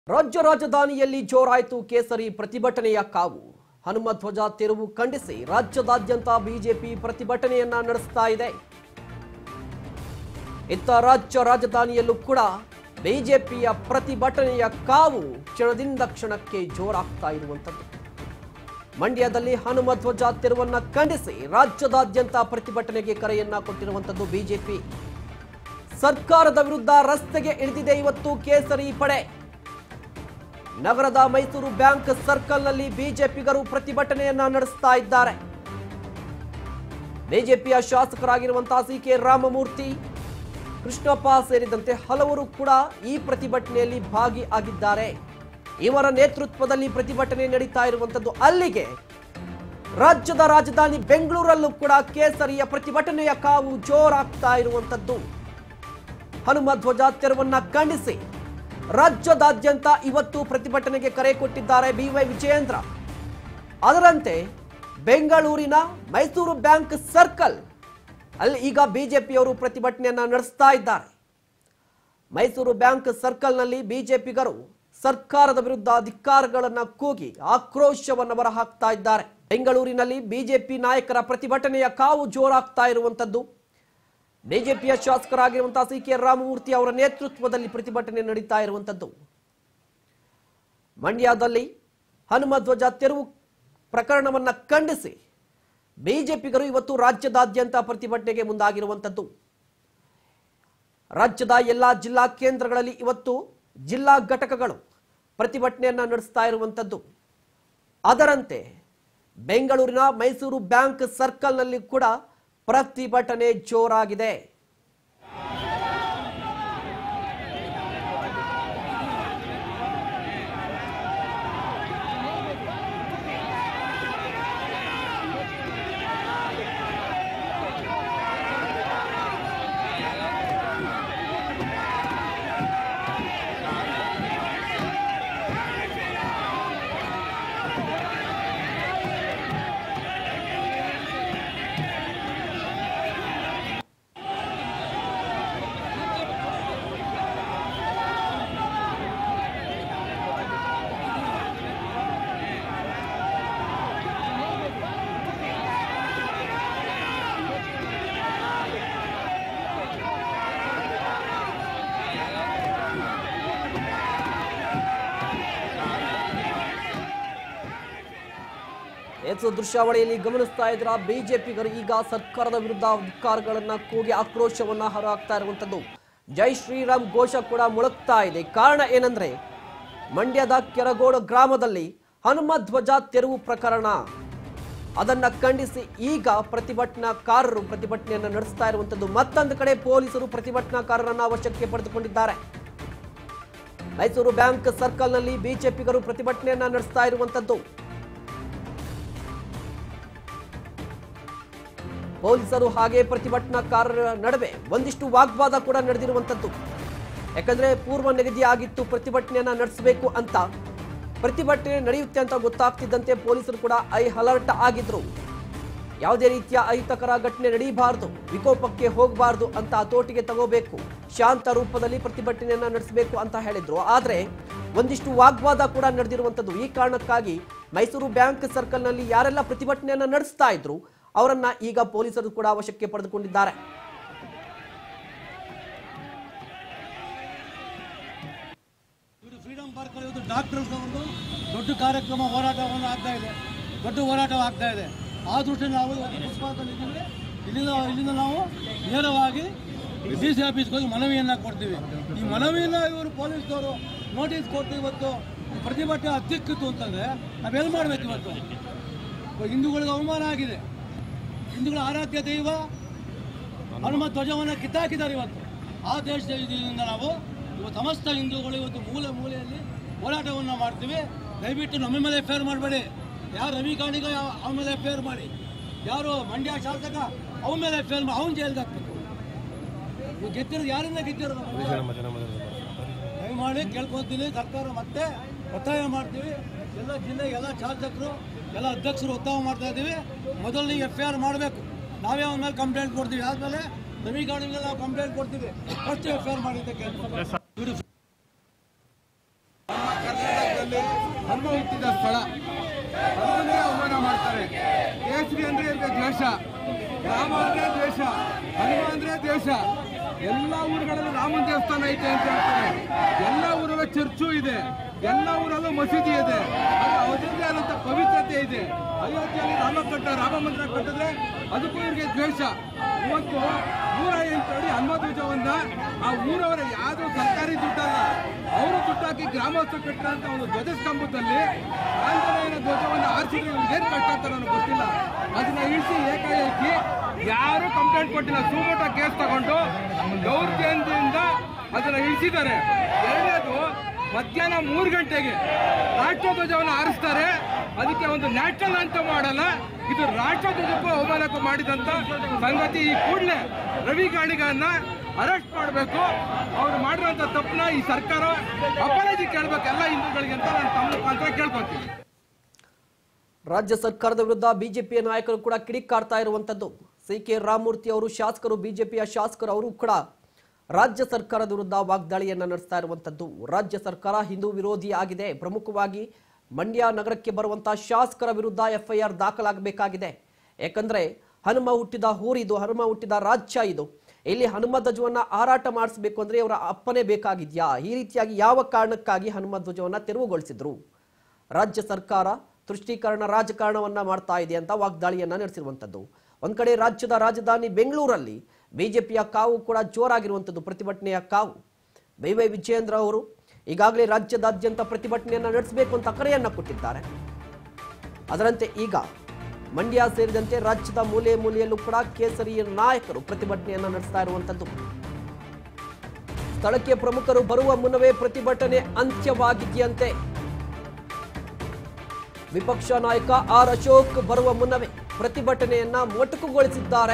ರಾಜ್ಯ ರಾಜಧಾನಿಯಲ್ಲಿ ಜೋರಾಯಿತು ಕೇಸರಿ ಪ್ರತಿಭಟನೆಯ ಕಾವು. ಹನುಮಧ್ವಜ ತೆರವು ಖಂಡಿಸಿ ರಾಜ್ಯದಾದ್ಯಂತ ಬಿಜೆಪಿ ಪ್ರತಿಭಟನೆಯನ್ನ ನಡೆಸ್ತಾ ಇದೆ. ಇತ್ತ ರಾಜ್ಯ ರಾಜಧಾನಿಯಲ್ಲೂ ಕೂಡ ಬಿಜೆಪಿಯ ಪ್ರತಿಭಟನೆಯ ಕಾವು ಕ್ಷಣದಿಂದ ಕ್ಷಣಕ್ಕೆ ಜೋರಾಗ್ತಾ ಇರುವಂತದ್ದು. ಮಂಡ್ಯದಲ್ಲಿ ಹನುಮಧ್ವಜ ತೆರವನ್ನ ಖಂಡಿಸಿ ರಾಜ್ಯದಾದ್ಯಂತ ಪ್ರತಿಭಟನೆಗೆ ಕರೆಯನ್ನ ಕೊಟ್ಟಿರುವಂತದ್ದು ಬಿಜೆಪಿ. ಸರ್ಕಾರದ ವಿರುದ್ಧ ರಸ್ತೆಗೆ ಇಳಿದಿದೆ ಇವತ್ತು ಕೇಸರಿ ಪಡೆ. ನಗರದ ಮೈಸೂರು ಬ್ಯಾಂಕ್ ಸರ್ಕಲ್ನಲ್ಲಿ ಬಿಜೆಪಿಗರು ಪ್ರತಿಭಟನೆಯನ್ನ ನಡೆಸ್ತಾ ಇದ್ದಾರೆ. ಬಿಜೆಪಿಯ ಶಾಸಕರಾಗಿರುವಂತಹ ಸಿ.ಕೆ. ರಾಮಮೂರ್ತಿ, ಕೃಷ್ಣಪ್ಪ ಸೇರಿದಂತೆ ಹಲವರು ಕೂಡ ಈ ಪ್ರತಿಭಟನೆಯಲ್ಲಿ ಭಾಗಿಯಾಗಿದ್ದಾರೆ. ಇವರ ನೇತೃತ್ವದಲ್ಲಿ ಪ್ರತಿಭಟನೆ ನಡೀತಾ ಇರುವಂತದ್ದು. ಅಲ್ಲಿಗೆ ರಾಜ್ಯದ ರಾಜಧಾನಿ ಬೆಂಗಳೂರಲ್ಲೂ ಕೂಡ ಕೇಸರಿಯ ಪ್ರತಿಭಟನೆಯ ಕಾವು ಜೋರಾಗ್ತಾ ಇರುವಂತದ್ದು. ಹನುಮಧ್ವಜ ತೆರವನ್ನ ಖಂಡಿಸಿ ರಾಜ್ಯದಾದ್ಯಂತ ಇವತ್ತು ಪ್ರತಿಭಟನೆಗೆ ಕರೆ ಕೊಟ್ಟಿದ್ದಾರೆ ಬಿ.ವೈ. ವಿಜಯೇಂದ್ರ. ಅದರಂತೆ ಬೆಂಗಳೂರಿನ ಮೈಸೂರು ಬ್ಯಾಂಕ್ ಸರ್ಕಲ್ ಅಲ್ಲಿ ಈಗ ಬಿಜೆಪಿಯವರು ಪ್ರತಿಭಟನೆಯನ್ನ ನಡೆಸ್ತಾ ಇದ್ದಾರೆ. ಮೈಸೂರು ಬ್ಯಾಂಕ್ ಸರ್ಕಲ್ನಲ್ಲಿ ಬಿಜೆಪಿಗರು ಸರ್ಕಾರದ ವಿರುದ್ಧ ಧಿಕ್ಕಾರಗಳನ್ನ ಕೂಗಿ ಆಕ್ರೋಶವನ್ನು ಹೊರಹಾಕ್ತಾ ಇದ್ದಾರೆ. ಬೆಂಗಳೂರಿನಲ್ಲಿ ಬಿಜೆಪಿ ನಾಯಕರ ಪ್ರತಿಭಟನೆಯ ಕಾವು ಜೋರಾಗ್ತಾ ಇರುವಂತದ್ದು. ಬಿಜೆಪಿಯ ಶಾಸಕರಾಗಿರುವಂತಹ ಸಿ.ಕೆ. ರಾಮಮೂರ್ತಿ ಅವರ ನೇತೃತ್ವದಲ್ಲಿ ಪ್ರತಿಭಟನೆ ನಡೀತಾ ಇರುವಂತದ್ದು. ಮಂಡ್ಯದಲ್ಲಿ ಹನುಮಧ್ವಜ ತೆರವು ಪ್ರಕರಣವನ್ನ ಖಂಡಿಸಿ ಬಿಜೆಪಿಗರು ಇವತ್ತು ರಾಜ್ಯದಾದ್ಯಂತ ಪ್ರತಿಭಟನೆಗೆ ಮುಂದಾಗಿರುವಂತದ್ದು. ರಾಜ್ಯದ ಎಲ್ಲಾ ಜಿಲ್ಲಾ ಕೇಂದ್ರಗಳಲ್ಲಿ ಇವತ್ತು ಜಿಲ್ಲಾ ಘಟಕಗಳು ಪ್ರತಿಭಟನೆಯನ್ನ ನಡೆಸ್ತಾ ಇರುವಂತದ್ದು. ಅದರಂತೆ ಬೆಂಗಳೂರಿನ ಮೈಸೂರು ಬ್ಯಾಂಕ್ ಸರ್ಕಲ್ನಲ್ಲಿ ಕೂಡ ಪ್ರತಿಭಟನೆ ಜೋರಾಗಿದೆ. ದೃಶ್ಯಾವಳಿಯಲ್ಲಿ ಗಮನಿಸ್ತಾ ಇದ್ರ ಬಿಜೆಪಿಗರು ಈಗ ಸರ್ಕಾರದ ವಿರುದ್ಧ ಧಿಕ್ಕಾರಗಳನ್ನ ಕೂಗಿ ಆಕ್ರೋಶವನ್ನ ಹೊರಹಾಕ್ತಾ ಇರುವಂತದ್ದು. ಜೈ ಶ್ರೀರಾಮ್ ಘೋಷ ಕೂಡ ಮೊಳಗ್ತಾ ಇದೆ. ಕಾರಣ ಏನಂದ್ರೆ ಮಂಡ್ಯದ ಕೆರಗೋಡು ಗ್ರಾಮದಲ್ಲಿ ಹನುಮಧ್ವಜ ತೆರವು ಪ್ರಕರಣ, ಅದನ್ನ ಖಂಡಿಸಿ ಈಗ ಪ್ರತಿಭಟನಾಕಾರರು ಪ್ರತಿಭಟನೆಯನ್ನ ನಡೆಸ್ತಾ ಇರುವಂತದ್ದು. ಮತ್ತೊಂದು ಕಡೆ ಪೊಲೀಸರು ಪ್ರತಿಭಟನಾಕಾರರನ್ನ ವಶಕ್ಕೆ ಪಡೆದುಕೊಂಡಿದ್ದಾರೆ. ಮೈಸೂರು ಬ್ಯಾಂಕ್ ಸರ್ಕಲ್ನಲ್ಲಿ ಬಿಜೆಪಿಗರು ಪ್ರತಿಭಟನೆಯನ್ನ ನಡೆಸ್ತಾ ಇರುವಂತದ್ದು. ಪೊಲೀಸರು ಹಾಗೆ ಪ್ರತಿಭಟನಾಕಾರರ ನಡುವೆ ಒಂದಿಷ್ಟು ವಾಗ್ವಾದ ಕೂಡ ನಡೆದಿರುವಂತದ್ದು. ಯಾಕಂದ್ರೆ ಪೂರ್ವ ನಿಗದಿ ಆಗಿತ್ತು ಪ್ರತಿಭಟನೆಯನ್ನ ನಡೆಸಬೇಕು ಅಂತ. ಪ್ರತಿಭಟನೆ ನಡೆಯುತ್ತೆ ಅಂತ ಗೊತ್ತಾಗ್ತಿದ್ದಂತೆ ಪೊಲೀಸರು ಕೂಡ ಅಲರ್ಟ್ ಆಗಿದ್ರು. ಯಾವುದೇ ರೀತಿಯ ಅಹಿತಕರ ಘಟನೆ ನಡೀಬಾರದು, ವಿಕೋಪಕ್ಕೆ ಹೋಗಬಾರದು ಅಂತ ಹತೋಟಿಗೆ ತಗೋಬೇಕು, ಶಾಂತ ರೂಪದಲ್ಲಿ ಪ್ರತಿಭಟನೆಯನ್ನ ನಡೆಸಬೇಕು ಅಂತ ಹೇಳಿದ್ರು. ಆದ್ರೆ ಒಂದಿಷ್ಟು ವಾಗ್ವಾದ ಕೂಡ ನಡೆದಿರುವಂತದ್ದು. ಈ ಕಾರಣಕ್ಕಾಗಿ ಮೈಸೂರು ಬ್ಯಾಂಕ್ ಸರ್ಕಲ್ನಲ್ಲಿ ಯಾರೆಲ್ಲ ಪ್ರತಿಭಟನೆಯನ್ನ ನಡೆಸ್ತಾ ಇದ್ರು ಅವರನ್ನ ಈಗ ಪೊಲೀಸರು ಕೂಡ ವಶಕ್ಕೆ ಪಡೆದುಕೊಂಡಿದ್ದಾರೆ. ಫ್ರೀಡಂ ಪಾರ್ಕ್ ಅಲ್ಲಿ ಡಾಕ್ಟರ್ಸ್ ಒಂದು ದೊಡ್ಡ ಕಾರ್ಯಕ್ರಮ ಹೋರಾಟವನ್ನು ಆಗ್ತಾ ಇದೆ, ದೊಡ್ಡ ಹೋರಾಟ ಆಗ್ತಾ ಇದೆ. ಆ ದೃಷ್ಟಿಯಲ್ಲಿ ನಾವು ಇಲ್ಲಿಂದ ನಾವು ನೇರವಾಗಿ ಡಿ.ಸಿ. ಆಫೀಸ್ಗೆ ಹೋಗಿ ಮನವಿಯನ್ನು ಕೊಡ್ತೀವಿ. ಈ ಮನವಿಯನ್ನು ಇವರು ಪೊಲೀಸ್ನವರು ನೋಟಿಸ್ ಕೊಟ್ಟು ಇವತ್ತು ಪ್ರತಿಭಟನೆ ಹತ್ತಿಕ್ಕಿತ್ತು ಅಂತಂದರೆ ನಾವೆಲ್ಲಿ ಮಾಡಬೇಕು? ಇವತ್ತು ಹಿಂದೂಗಳಿಗೆ ಅವಮಾನ ಆಗಿದೆ. ಹಿಂದೂಗಳ ಆರಾಧ್ಯ ದೈವ ಹನುಮ ಧ್ವಜವನ್ನು ಕಿತ್ತಾಕಿದ್ದಾರೆ. ಇವತ್ತು ಆ ದೇಶದ ಇದರಿಂದ ನಾವು ಇವತ್ತು ಸಮಸ್ತ ಹಿಂದೂಗಳು ಇವತ್ತು ಮೂಲೆಯಲ್ಲಿ ಹೋರಾಟವನ್ನು ಮಾಡ್ತೀವಿ. ದಯವಿಟ್ಟು ನಮ್ಮ ಮೇಲೆ ಎಫ್ಐಆರ್ ಮಾಡಬೇಡಿ. ಯಾರು ರವಿ ಕಾಣಿಗ ಅವನ ಮೇಲೆ ಎಫ್ಐಆರ್ ಮಾಡಿ, ಯಾರು ಮಂಡ್ಯ ಶಾಸಕ ಅವನ ಮೇಲೆ ಎಫ್ಐಆರ್ ಮಾಡಿ ಅವನ ಜೈಲಿಗೆ ಹಾಕ್ಬೇಕು. ಗೆದ್ದಿರೋದು ಯಾರಿಂದ ಗೆದ್ದಿರೋದು ದಯಮಾಡಿ ಕೇಳ್ಕೊತೀನಿ. ಸರ್ಕಾರ ಮತ್ತೆ ಒತ್ತಾಯ ಮಾಡ್ತೀವಿ. ಎಲ್ಲ ಜಿಲ್ಲೆ ಎಲ್ಲ ಶಾಸಕರು ಎಲ್ಲ ಅಧ್ಯಕ್ಷರು ಒತ್ತಾಯ ಮಾಡ್ತಾ ಇದ್ದೀವಿ. ಮೊದಲಿಗೆ ಎಫ್ಐಆರ್ ಮಾಡಬೇಕು. ನಾವೇ ಅವನ ಮೇಲೆ ಕಂಪ್ಲೇಂಟ್ ಕೊಡ್ತೀವಿ. ಆದಮೇಲೆ ನವೀಕರಣಕ್ಕೆ ನಾವು ಕಂಪ್ಲೇಂಟ್ ಕೊಡ್ತೀವಿ. ಫಸ್ಟ್ ಎಫ್ಐಆರ್ ಮಾಡಿ ಅಂತ ಕೇಳ್ತೀವಿ. ಕರ್ನಾಟಕದಲ್ಲಿ ಹನುಮ ಹುಟ್ಟಿದ ಸ್ಥಳ, ಅದನ್ನೇ ಅವಮಾನ ಮಾಡ್ತಾರೆ. ಕೇಸರಿ ಅಂದ್ರೆ ಇವ್ರಿಗೆ ದ್ವೇಷ, ರಾಮ ಅಂದ್ರೆ ದ್ವೇಷ, ಹನುಮ ಅಂದ್ರೆ ದ್ವೇಷ. ಎಲ್ಲ ಊರುಗಳಲ್ಲಿ ರಾಮನ ದೇವಸ್ಥಾನ ಐತೆ ಅಂತ ಹೇಳ್ತಾರೆ, ಎಲ್ಲ ಊರಲ್ಲೂ ಚರ್ಚು ಇದೆ, ಎಲ್ಲ ಊರಲ್ಲೂ ಮಸೀದಿ ಇದೆ, ಅದರದ್ದೇ ಆದಂತ ಪವಿತ್ರತೆ ಇದೆ. ಅಯೋಧ್ಯೆಯಲ್ಲಿ ರಾಮ ಮಂದಿರ ಕಟ್ಟಿದ್ರೆ ಅದಕ್ಕೂ ಇವ್ರಿಗೆ ದ್ವೇಷ. ಇವತ್ತು 108 ಅಡಿ ಹನುಮ ಧ್ವಜವನ್ನ ಆ ಊರವರ ಯಾವ್ದು ಸರ್ಕಾರಿ ದುಡ್ಡಲ್ಲ, ಅವರು ದುಡ್ಡಾಕಿ ಗ್ರಾಮಸ್ಥರು ಕಟ್ಟಿರೋಂಥ ಒಂದು ಧ್ವಜಸ್ತಂಭದಲ್ಲಿ ಆಂಜನೇಯನ ಧ್ವಜವನ್ನು ಆರಿಸಿದ್ರೆ ಇವ್ರಿಗೆ ಏನ್ ಕಷ್ಟ ಅಂತ ನನಗೆ ಗೊತ್ತಿಲ್ಲ. ಅದನ್ನ ಇಳಿಸಿ ಏಕಾಏಕಿ ಯಾರು ಕಂಪ್ಲೇಂಟ್ ಕೊಟ್ಟಿಲ್ಲ, ಸುಮೋಟ ಕೇಸ್ ತಗೊಂಡು ದೌರ್ಜನ್ಯದಿಂದ ಅದನ್ನ ಇಳಿಸಿದ್ದಾರೆ. ಎರಡನೇದು, ಮಧ್ಯಾಹ್ನ 3 ಗಂಟೆಗೆ ರಾಷ್ಟ್ರಧ್ವಜವನ್ನು ಆರಿಸ್ತಾರೆ, ಅದಕ್ಕೆ ಒಂದು ನ್ಯಾಷನಲ್ ಅಂತ ಮಾಡಲ್ಲ. ಇದು ರಾಷ್ಟ್ರಧ್ವಜಕ್ಕೂ ಅವಮಾನಕ್ಕೂ ಮಾಡಿದಂತ ಸಂಗತಿ. ಈ ಕೂಡಲೇ ರವಿ ಗಾಣಿಗನ್ನ ಅರೆಸ್ಟ್ ಮಾಡಬೇಕು. ಅವ್ರು ಮಾಡಿರುವಂತ ತಪ್ಪನ್ನ ಈ ಸರ್ಕಾರ ಅಪರಾಧಿ ಕೇಳಬೇಕು ಎಲ್ಲ ಹಿಂದೂಗಳಿಗೆ ಅಂತ ನಾನು ತಮ್ಮ ಮುಖಾಂತರ ಕೇಳ್ಕೊತೀನಿ. ರಾಜ್ಯ ಸರ್ಕಾರದ ವಿರುದ್ಧ ಬಿಜೆಪಿಯ ನಾಯಕರು ಕೂಡ ಕಿಡಿಕಾಡ್ತಾ ಇರುವಂತದ್ದು. ಸಿ.ಕೆ. ರಾಮಮೂರ್ತಿ ಅವರು ಶಾಸಕರು, ಬಿಜೆಪಿಯ ಶಾಸಕರು ಅವರು ಕೂಡ ರಾಜ್ಯ ಸರ್ಕಾರದ ವಿರುದ್ಧ ವಾಗ್ದಾಳಿಯನ್ನ ನಡೆಸ್ತಾ ಇರುವಂತದ್ದು. ರಾಜ್ಯ ಸರ್ಕಾರ ಹಿಂದೂ ವಿರೋಧಿ ಆಗಿದೆ. ಪ್ರಮುಖವಾಗಿ ಮಂಡ್ಯ ನಗರಕ್ಕೆ ಬರುವಂತಹ ಶಾಸಕರ ವಿರುದ್ಧ ಎಫ್ಐಆರ್ ದಾಖಲಾಗಬೇಕಾಗಿದೆ. ಯಾಕಂದ್ರೆ ಹನುಮ ಹುಟ್ಟಿದ ಊರಿದು, ಹನುಮ ಹುಟ್ಟಿದ ರಾಜ್ಯ ಇದು. ಇಲ್ಲಿ ಹನುಮ ಧ್ವಜವನ್ನ ಹಾರಾಟ ಮಾಡಿಸಬೇಕು ಅಂದ್ರೆ ಅವರ ಅಪ್ಪನೇ ಬೇಕಾಗಿದ್ಯಾ? ಈ ರೀತಿಯಾಗಿ ಯಾವ ಕಾರಣಕ್ಕಾಗಿ ಹನುಮ ಧ್ವಜವನ್ನ ತೆರವುಗೊಳಿಸಿದ್ರು? ರಾಜ್ಯ ಸರ್ಕಾರ ತುಷ್ಟೀಕರಣ ರಾಜಕಾರಣವನ್ನ ಮಾಡ್ತಾ ಇದೆ ಅಂತ ವಾಗ್ದಾಳಿಯನ್ನ ನಡೆಸಿರುವಂತದ್ದು. ಒಂದ್ ಕಡೆ ರಾಜ್ಯದ ರಾಜಧಾನಿ ಬೆಂಗಳೂರಲ್ಲಿ ಬಿಜೆಪಿಯ ಕಾವು ಕೂಡ ಜೋರಾಗಿರುವಂತದ್ದು, ಪ್ರತಿಭಟನೆಯ ಕಾವು. ವೈ ವಿಜಯೇಂದ್ರ ಅವರು ಈಗಾಗಲೇ ರಾಜ್ಯದಾದ್ಯಂತ ಪ್ರತಿಭಟನೆಯನ್ನ ನಡೆಸಬೇಕು ಅಂತ ಕರೆಯನ್ನ ಕೊಟ್ಟಿದ್ದಾರೆ. ಅದರಂತೆ ಈಗ ಮಂಡ್ಯ ಸೇರಿದಂತೆ ರಾಜ್ಯದ ಮೂಲೆ ಮೂಲೆಯಲ್ಲೂ ಕೂಡ ಕೇಸರಿ ನಾಯಕರು ಪ್ರತಿಭಟನೆಯನ್ನ ನಡೆಸ್ತಾ ಇರುವಂತದ್ದು. ಸ್ಥಳಕ್ಕೆ ಪ್ರಮುಖರು ಬರುವ ಮುನ್ನವೇ ಪ್ರತಿಭಟನೆ ಅಂತ್ಯವಾಗಿದೆಯಂತೆ. ವಿಪಕ್ಷ ನಾಯಕ ಆರ್ ಅಶೋಕ್ ಬರುವ ಮುನ್ನವೇ ಪ್ರತಿಭಟನೆಯನ್ನ ಮೊಟಕುಗೊಳಿಸಿದ್ದಾರೆ.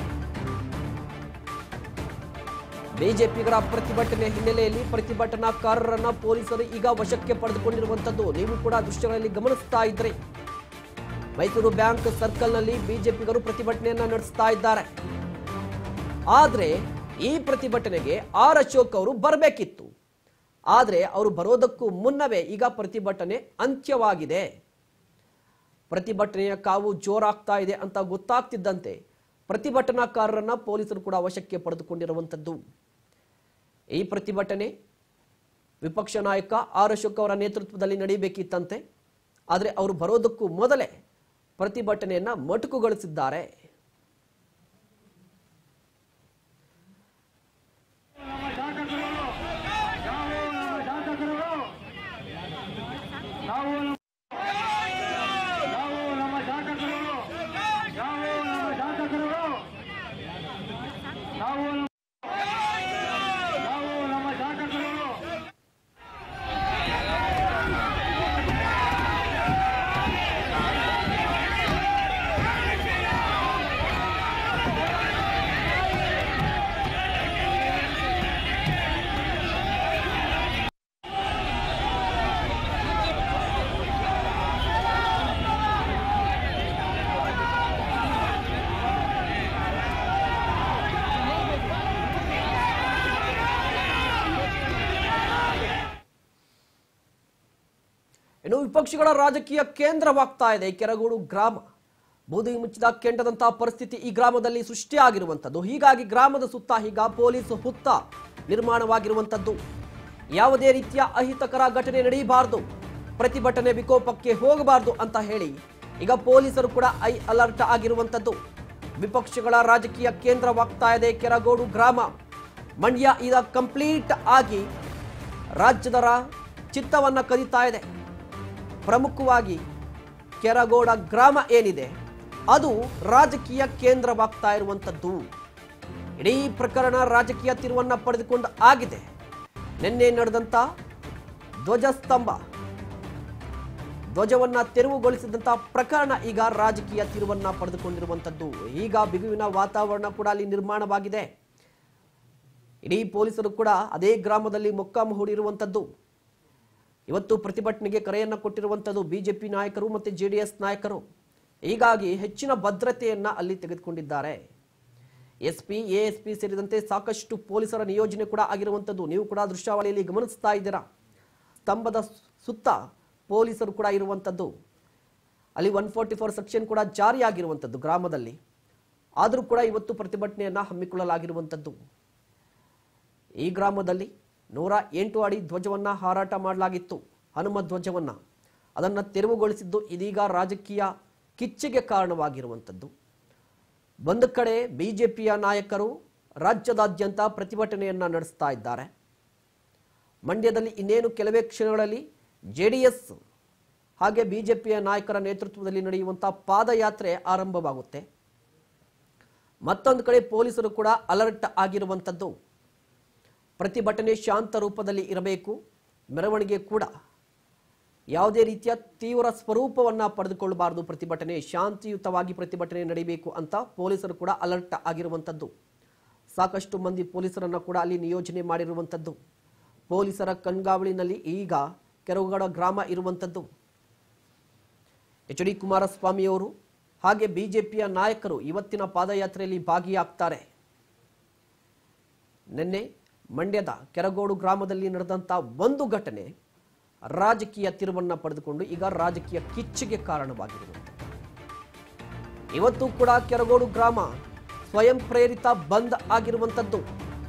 ಬಿಜೆಪಿಗರ ಪ್ರತಿಭಟನೆ ಹಿನ್ನೆಲೆಯಲ್ಲಿ ಪ್ರತಿಭಟನಾಕಾರರನ್ನ ಪೊಲೀಸರು ಈಗ ವಶಕ್ಕೆ ಪಡೆದುಕೊಂಡಿರುವಂತದ್ದು ನೀವು ಕೂಡ ದೃಶ್ಯಗಳಲ್ಲಿ ಗಮನಿಸ್ತಾ ಇದ್ರಿ. ಮೈಸೂರು ಬ್ಯಾಂಕ್ ಸರ್ಕಲ್ನಲ್ಲಿ ಬಿಜೆಪಿಗರು ಪ್ರತಿಭಟನೆಯನ್ನ ನಡೆಸ್ತಾ ಇದ್ದಾರೆ. ಆದ್ರೆ ಈ ಪ್ರತಿಭಟನೆಗೆ ಆರ್ ಅಶೋಕ್ ಅವರು ಬರಬೇಕಿತ್ತು. ಆದ್ರೆ ಅವರು ಬರೋದಕ್ಕೂ ಮುನ್ನವೇ ಈಗ ಪ್ರತಿಭಟನೆ ಅಂತ್ಯವಾಗಿದೆ. ಪ್ರತಿಭಟನೆಯ ಕಾವು ಜೋರಾಗ್ತಾ ಇದೆ ಅಂತ ಗೊತ್ತಾಗ್ತಿದ್ದಂತೆ ಪ್ರತಿಭಟನಾಕಾರರನ್ನ ಪೊಲೀಸರು ಕೂಡ ವಶಕ್ಕೆ ಪಡೆದುಕೊಂಡಿರುವಂತದ್ದು. ಈ ಪ್ರತಿಭಟನೆ ವಿಪಕ್ಷ ನಾಯಕ ಆರ್ ಅಶೋಕ್ ಅವರ ನೇತೃತ್ವದಲ್ಲಿ ನಡೆಯಬೇಕಿತ್ತಂತೆ. ಆದರೆ ಅವರು ಬರೋದಕ್ಕೂ ಮೊದಲೇ ಪ್ರತಿಭಟನೆಯನ್ನ ಮೊಟಕುಗೊಳಿಸಿದ್ದಾರೆ. ಇನ್ನು ವಿಪಕ್ಷಗಳ ರಾಜಕೀಯ ಕೇಂದ್ರವಾಗ್ತಾ ಇದೆ ಕೆರಗೋಡು ಗ್ರಾಮ. ಬೂದಿ ಮುಚ್ಚಿದ ಕೆಂಡದಂತಹ ಪರಿಸ್ಥಿತಿ ಈ ಗ್ರಾಮದಲ್ಲಿ ಸೃಷ್ಟಿಯಾಗಿರುವಂತದ್ದು. ಹೀಗಾಗಿ ಗ್ರಾಮದ ಸುತ್ತ ಈಗ ಪೊಲೀಸ್ ಹುತ್ತ ನಿರ್ಮಾಣವಾಗಿರುವಂತದ್ದು. ಯಾವುದೇ ರೀತಿಯ ಅಹಿತಕರ ಘಟನೆ ನಡೆಯಬಾರದು, ಪ್ರತಿಭಟನೆ ವಿಕೋಪಕ್ಕೆ ಹೋಗಬಾರದು ಅಂತ ಹೇಳಿ ಈಗ ಪೊಲೀಸರು ಕೂಡ ಅಲರ್ಟ್ ಆಗಿರುವಂತದ್ದು. ವಿಪಕ್ಷಗಳ ರಾಜಕೀಯ ಕೇಂದ್ರವಾಗ್ತಾ ಇದೆ ಕೆರಗೋಡು ಗ್ರಾಮ. ಮಂಡ್ಯ ಈಗ ಕಂಪ್ಲೀಟ್ ಆಗಿ ರಾಜ್ಯದ ಚಿತ್ತವನ್ನ ಕದೀತಾ ಇದೆ. ಪ್ರಮುಖವಾಗಿ ಕೆರಗೋಡ ಗ್ರಾಮ ಏನಿದೆ ಅದು ರಾಜಕೀಯ ಕೇಂದ್ರವಾಗ್ತಾ ಇರುವಂತದ್ದು. ಇಡೀ ಪ್ರಕರಣ ರಾಜಕೀಯ ತಿರುವನ್ನ ಪಡೆದುಕೊಂಡು ಆಗಿದೆ. ನಿನ್ನೆ ನಡೆದಂತ ಧ್ವಜವನ್ನ ತೆರವುಗೊಳಿಸಿದಂತ ಪ್ರಕರಣ ಈಗ ರಾಜಕೀಯ ತಿರುವನ್ನ ಪಡೆದುಕೊಂಡಿರುವಂತದ್ದು. ಈಗ ಬಿಗುವಿನ ವಾತಾವರಣ ಕೂಡ ಅಲ್ಲಿ ನಿರ್ಮಾಣವಾಗಿದೆ. ಇಡೀ ಪೊಲೀಸರು ಕೂಡ ಅದೇ ಗ್ರಾಮದಲ್ಲಿ ಮೊಕ್ಕಾಂ ಹೂಡಿರುವಂತದ್ದು. ಇವತ್ತು ಪ್ರತಿಭಟನೆಗೆ ಕರೆಯನ್ನ ಕೊಟ್ಟಿರುವಂತದ್ದು ಬಿಜೆಪಿ ನಾಯಕರು ಮತ್ತು ಜೆಡಿಎಸ್ ನಾಯಕರು. ಹೀಗಾಗಿ ಹೆಚ್ಚಿನ ಭದ್ರತೆಯನ್ನ ಅಲ್ಲಿ ತೆಗೆದುಕೊಂಡಿದ್ದಾರೆ. ಎಸ್ಪಿ, ಎಎಸ್ಪಿ ಸೇರಿದಂತೆ ಸಾಕಷ್ಟು ಪೊಲೀಸರ ನಿಯೋಜನೆ ಕೂಡ ಆಗಿರುವಂತದ್ದು ನೀವು ಕೂಡ ದೃಶ್ಯಾವಳಿಯಲ್ಲಿ ಗಮನಿಸ್ತಾ ಇದ್ದೀರಾ. ಸ್ತಂಭದ ಸುತ್ತ ಪೊಲೀಸರು ಕೂಡ ಇರುವಂಥದ್ದು. ಅಲ್ಲಿ 144 ಸೆಕ್ಷನ್ ಕೂಡ ಜಾರಿಯಾಗಿರುವಂಥದ್ದು ಗ್ರಾಮದಲ್ಲಿ. ಆದರೂ ಕೂಡ ಇವತ್ತು ಪ್ರತಿಭಟನೆಯನ್ನು ಹಮ್ಮಿಕೊಳ್ಳಲಾಗಿರುವಂಥದ್ದು. ಈ ಗ್ರಾಮದಲ್ಲಿ 108 ಅಡಿ ಧ್ವಜವನ್ನು ಹಾರಾಟ ಮಾಡಲಾಗಿತ್ತು, ಹನುಮ ಧ್ವಜವನ್ನು. ಅದನ್ನು ತೆರವುಗೊಳಿಸಿದ್ದು ಇದೀಗ ರಾಜಕೀಯ ಕಿಚ್ಚಿಗೆ ಕಾರಣವಾಗಿರುವಂಥದ್ದು. ಒಂದು ಕಡೆ ಬಿಜೆಪಿಯ ನಾಯಕರು ರಾಜ್ಯದಾದ್ಯಂತ ಪ್ರತಿಭಟನೆಯನ್ನು ನಡೆಸ್ತಾ ಇದ್ದಾರೆ. ಮಂಡ್ಯದಲ್ಲಿ ಇನ್ನೇನು ಕೆಲವೇ ಕ್ಷಣಗಳಲ್ಲಿ JDS ಹಾಗೆ ಬಿಜೆಪಿಯ ನಾಯಕರ ನೇತೃತ್ವದಲ್ಲಿ ನಡೆಯುವಂಥ ಪಾದಯಾತ್ರೆ ಆರಂಭವಾಗುತ್ತೆ. ಮತ್ತೊಂದು ಕಡೆ ಪೊಲೀಸರು ಕೂಡ ಅಲರ್ಟ್ ಆಗಿರುವಂಥದ್ದು. ಪ್ರತಿಭಟನೆ ಶಾಂತ ರೂಪದಲ್ಲಿ ಇರಬೇಕು, ಮೆರವಣಿಗೆ ಕೂಡ ಯಾವುದೇ ರೀತಿಯ ತೀವ್ರ ಸ್ವರೂಪವನ್ನು ಪಡೆದುಕೊಳ್ಳಬಾರದು, ಪ್ರತಿಭಟನೆ ಶಾಂತಿಯುತವಾಗಿ ಪ್ರತಿಭಟನೆ ನಡೀಬೇಕು ಅಂತ ಪೊಲೀಸರು ಕೂಡ ಅಲರ್ಟ್ ಆಗಿರುವಂಥದ್ದು. ಸಾಕಷ್ಟು ಮಂದಿ ಪೊಲೀಸರನ್ನು ಕೂಡ ಅಲ್ಲಿ ನಿಯೋಜನೆ ಮಾಡಿರುವಂಥದ್ದು. ಪೊಲೀಸರ ಕಣ್ಗಾವಲಿನಲ್ಲಿ ಈಗ ಕೆರಗೋಡ ಗ್ರಾಮ ಇರುವಂಥದ್ದು. HD ಕುಮಾರಸ್ವಾಮಿಯವರು ಹಾಗೆ ಬಿಜೆಪಿಯ ನಾಯಕರು ಇವತ್ತಿನ ಪಾದಯಾತ್ರೆಯಲ್ಲಿ ಭಾಗಿಯಾಗ್ತಾರೆ. ನಿನ್ನೆ ಮಂಡ್ಯದ ಕೆರಗೋಡು ಗ್ರಾಮದಲ್ಲಿ ನಡೆದಂಥ ಒಂದು ಘಟನೆ ರಾಜಕೀಯ ತಿರುವನ್ನು ಪಡೆದುಕೊಂಡು ಈಗ ರಾಜಕೀಯ ಕಿಚ್ಚಿಗೆ ಕಾರಣವಾಗಿರುವಂಥದ್ದು. ಇವತ್ತು ಕೂಡ ಕೆರಗೋಡು ಗ್ರಾಮ ಸ್ವಯಂ ಪ್ರೇರಿತ ಬಂದ್ ಆಗಿರುವಂಥದ್ದು.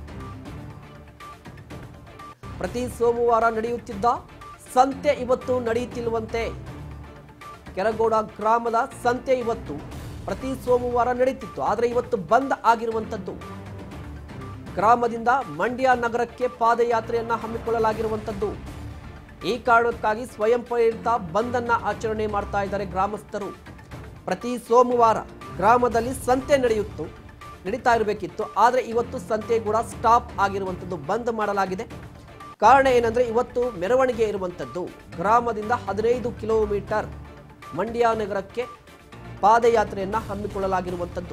ಪ್ರತಿ ಸೋಮವಾರ ನಡೆಯುತ್ತಿದ್ದ ಸಂತೆ ಇವತ್ತು ನಡೆಯುತ್ತಿರುವಂತೆ. ಕೆರಗೋಡ ಗ್ರಾಮದ ಸಂತೆ ಇವತ್ತು ಪ್ರತಿ ಸೋಮವಾರ ನಡೀತಿತ್ತು, ಆದರೆ ಇವತ್ತು ಬಂದ್ ಆಗಿರುವಂಥದ್ದು. ಗ್ರಾಮದಿಂದ ಮಂಡ್ಯ ನಗರಕ್ಕೆ ಪಾದಯಾತ್ರೆಯನ್ನು ಹಮ್ಮಿಕೊಳ್ಳಲಾಗಿರುವಂಥದ್ದು. ಈ ಕಾರಣಕ್ಕಾಗಿ ಸ್ವಯಂ ಪ್ರೇರಿತ ಬಂದನ್ನು ಆಚರಣೆ ಮಾಡ್ತಾ ಇದ್ದಾರೆ ಗ್ರಾಮಸ್ಥರು. ಪ್ರತಿ ಸೋಮವಾರ ಗ್ರಾಮದಲ್ಲಿ ಸಂತೆ ನಡೀತಾ ಇರಬೇಕಿತ್ತು, ಆದರೆ ಇವತ್ತು ಸಂತೆ ಕೂಡ ಸ್ಟಾಪ್ ಆಗಿರುವಂಥದ್ದು, ಬಂದ್ ಮಾಡಲಾಗಿದೆ. ಕಾರಣ ಏನಂದ್ರೆ ಇವತ್ತು ಮೆರವಣಿಗೆ ಇರುವಂಥದ್ದು. ಗ್ರಾಮದಿಂದ 15 ಕಿಲೋಮೀಟರ್ ಮಂಡ್ಯ ನಗರಕ್ಕೆ ಪಾದಯಾತ್ರೆಯನ್ನು ಹಮ್ಮಿಕೊಳ್ಳಲಾಗಿರುವಂಥದ್ದು.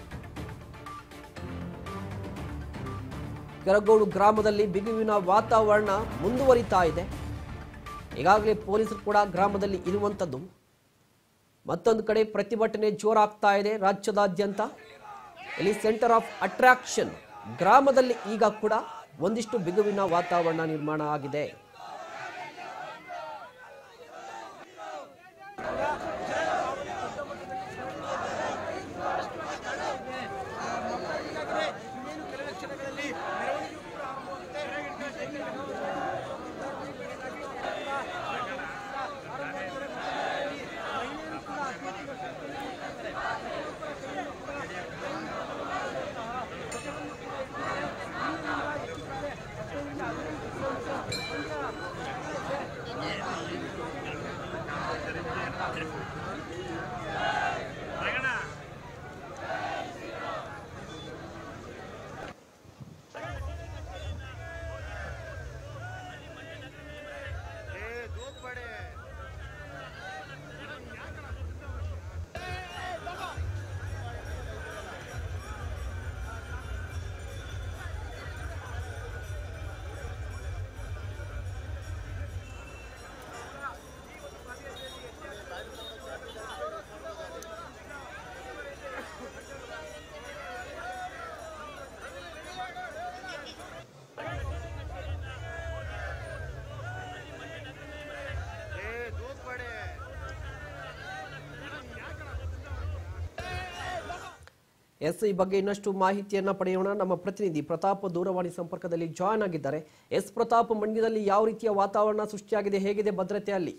ಕೆರಗೋಡು ಗ್ರಾಮದಲ್ಲಿ ಬಿಗುವಿನ ವಾತಾವರಣ ಮುಂದುವರಿತಾ ಇದೆ. ಈಗಾಗಲೇ ಪೊಲೀಸರು ಕೂಡ ಗ್ರಾಮದಲ್ಲಿ ಇರುವಂಥದ್ದು. ಮತ್ತೊಂದು ಕಡೆ ಪ್ರತಿಭಟನೆ ಜೋರಾಗ್ತಾ ಇದೆ ರಾಜ್ಯದಾದ್ಯಂತ. ಇಲ್ಲಿ ಸೆಂಟರ್ ಆಫ್ ಅಟ್ರಾಕ್ಷನ್ ಗ್ರಾಮದಲ್ಲಿ ಈಗ ಕೂಡ ಒಂದಿಷ್ಟು ಬಿಗುವಿನ ವಾತಾವರಣ ನಿರ್ಮಾಣ ಆಗಿದೆ. ಈ ಬಗ್ಗೆ ಇನ್ನಷ್ಟು ಮಾಹಿತಿಯನ್ನ ಪಡೆಯೋಣ. ನಮ್ಮ ಪ್ರತಿನಿಧಿ ಪ್ರತಾಪ್ ದೂರವಾಣಿ ಸಂಪರ್ಕದಲ್ಲಿ ಜಾಯ್ನ್ ಆಗಿದ್ದಾರೆ. ಪ್ರತಾಪ್, ಮಂಡ್ಯದಲ್ಲಿ ಯಾವ ರೀತಿಯ ವಾತಾವರಣ ಸೃಷ್ಟಿಯಾಗಿದೆ, ಹೇಗಿದೆ ಭದ್ರತೆ ಅಲ್ಲಿ?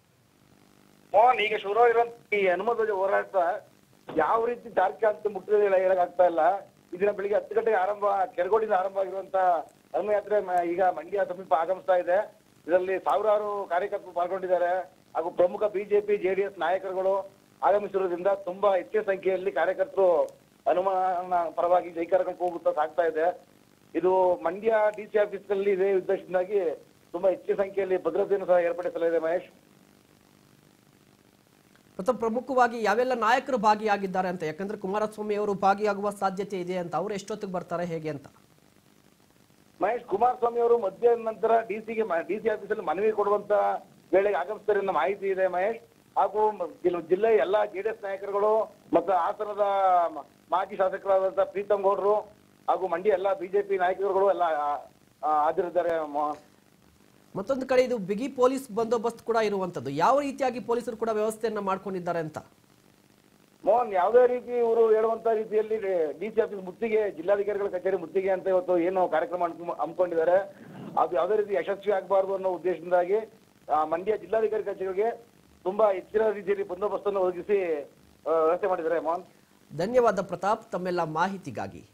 ಮೋಹನ್, ಈಗ ಶುರುವಾಗಿರುವಂತ ಈ ಹನುಮಧ್ವಜ ಹೋರಾಟ ಯಾವ ರೀತಿ ತಾರ್ಕಿಕ ಅಂತ ಮುಟ್ಟಿದೆ ಹೇಳಕ್ಕಾಗ್ತಾ ಇಲ್ಲ. ಈ ದಿನ ಬೆಳಿಗ್ಗೆ 10 ಗಂಟೆಗೆ ಕೆರಗೋಡಿಂದ ಆರಂಭ ಆಗಿರುವಂತ ಹನುಮಯಾತ್ರೆ ಈಗ ಮಂಡ್ಯ ಸಮೀಪ ಆಗಮಿಸ್ತಾ ಇದೆ. ಇದರಲ್ಲಿ ಸಾವಿರಾರು ಕಾರ್ಯಕರ್ತರು ಪಾಲ್ಗೊಂಡಿದ್ದಾರೆ ಹಾಗೂ ಪ್ರಮುಖ ಬಿಜೆಪಿ JDS ನಾಯಕರುಗಳು ಆಗಮಿಸಿರುವುದರಿಂದ ತುಂಬಾ ಹೆಚ್ಚಿನ ಸಂಖ್ಯೆಯಲ್ಲಿ ಕಾರ್ಯಕರ್ತರು ಹನುಮನ ಪರವಾಗಿ ಜೈಕಾರಗಳು ಕೂಗುತ್ತಾ ಸಾಗ್ತಾ ಇದೆ. ಇದು ಮಂಡ್ಯ DC ಆಫೀಸ್ ನಲ್ಲಿ ಇದೇ ಉದ್ದೇಶದಿಂದಾಗಿ ತುಂಬಾ ಹೆಚ್ಚಿನ ಸಂಖ್ಯೆಯಲ್ಲಿ ಭದ್ರತೆಯನ್ನು ಸಹ ಏರ್ಪಡಿಸಲಾಗಿದೆ. ಮಹೇಶ್, ಪ್ರಮುಖವಾಗಿ ಯಾವೆಲ್ಲ ನಾಯಕರು ಭಾಗಿಯಾಗಿದ್ದಾರೆ ಅಂತ? ಯಾಕಂದ್ರೆ ಕುಮಾರಸ್ವಾಮಿ ಅವರು ಭಾಗಿಯಾಗುವ ಸಾಧ್ಯತೆ ಇದೆ ಅಂತ, ಅವ್ರು ಎಷ್ಟೊತ್ತಿಗೆ ಬರ್ತಾರೆ ಹೇಗೆ ಅಂತ? ಮಹೇಶ್, ಕುಮಾರಸ್ವಾಮಿ ಅವರು ಮಧ್ಯಾಹ್ನ ನಂತರ DC ಆಫೀಸ್ ಅಲ್ಲಿ ಮನವಿ ಕೊಡುವಂತ ವೇಳೆಗೆ ಆಗಮಿಸ್ತಾರೆ ಅನ್ನೋ ಮಾಹಿತಿ ಇದೆ ಮಹೇಶ್. ಹಾಗೂ ಜಿಲ್ಲೆಯ ಎಲ್ಲಾ JDS ನಾಯಕರುಗಳು ಮತ್ತು ಹಾಸನದ ಮಾಜಿ ಶಾಸಕರಾದಂತಹ ಪ್ರೀತಮ್ ಗೌಡರು ಹಾಗೂ ಮಂಡ್ಯ ಎಲ್ಲಾ ಬಿಜೆಪಿ ನಾಯಕರುಗಳು ಎಲ್ಲ ಹಾಜರಿದ್ದಾರೆ. ಮತ್ತೊಂದು ಕಡೆ ಇದು ಬಿಗಿ ಪೊಲೀಸ್ ಬಂದೋಬಸ್ತ್ ಕೂಡ ಇರುವಂತದ್ದು. ಯಾವ ರೀತಿಯಾಗಿ ಪೊಲೀಸರು ಕೂಡ ವ್ಯವಸ್ಥೆಯನ್ನ ಮಾಡ್ಕೊಂಡಿದ್ದಾರೆ ಅಂತ? ಮೋಹನ್, ಯಾವುದೇ ರೀತಿ ಇವರು ಹೇಳುವಂತ ರೀತಿಯಲ್ಲಿ ಡಿಸಿ ಆಫೀಸ್ ಮುತ್ತಿಗೆ, ಜಿಲ್ಲಾಧಿಕಾರಿಗಳ ಕಚೇರಿ ಮುತ್ತಿಗೆ ಅಂತ ಇವತ್ತು ಏನು ಕಾರ್ಯಕ್ರಮ ಹಮ್ಮಿಕೊಂಡಿದ್ದಾರೆ, ಅದು ಯಾವುದೇ ರೀತಿ ಯಶಸ್ವಿ ಆಗಬಾರ್ದು ಅನ್ನೋ ಉದ್ದೇಶದಿಂದಾಗಿ ಮಂಡ್ಯ ಜಿಲ್ಲಾಧಿಕಾರಿ ಕಚೇರಿಗೆ ತುಂಬಾ ಹೆಚ್ಚಿನ ರೀತಿಯಲ್ಲಿ ಬಂದೋಬಸ್ತನ್ನು ಒದಗಿಸಿ ವ್ಯವಸ್ಥೆ ಮಾಡಿದ್ದಾರೆ. ಮೋಹನ್, ಧನ್ಯವಾದ ಪ್ರತಾಪ್ ತಮ್ಮೆಲ್ಲ ಮಾಹಿತಿಗಾಗಿ.